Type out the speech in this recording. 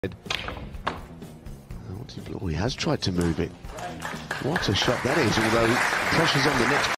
Oh, he has tried to move it. What a shot that is, although pressure's on the next.